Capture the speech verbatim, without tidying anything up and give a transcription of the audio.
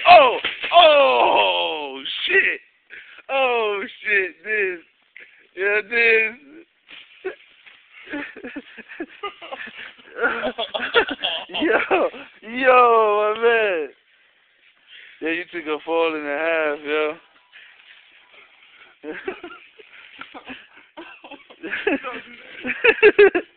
Oh, oh, shit. Oh, shit, this. Yeah, this. yo, yo, my man. Yeah, you took a fall and a half, yo.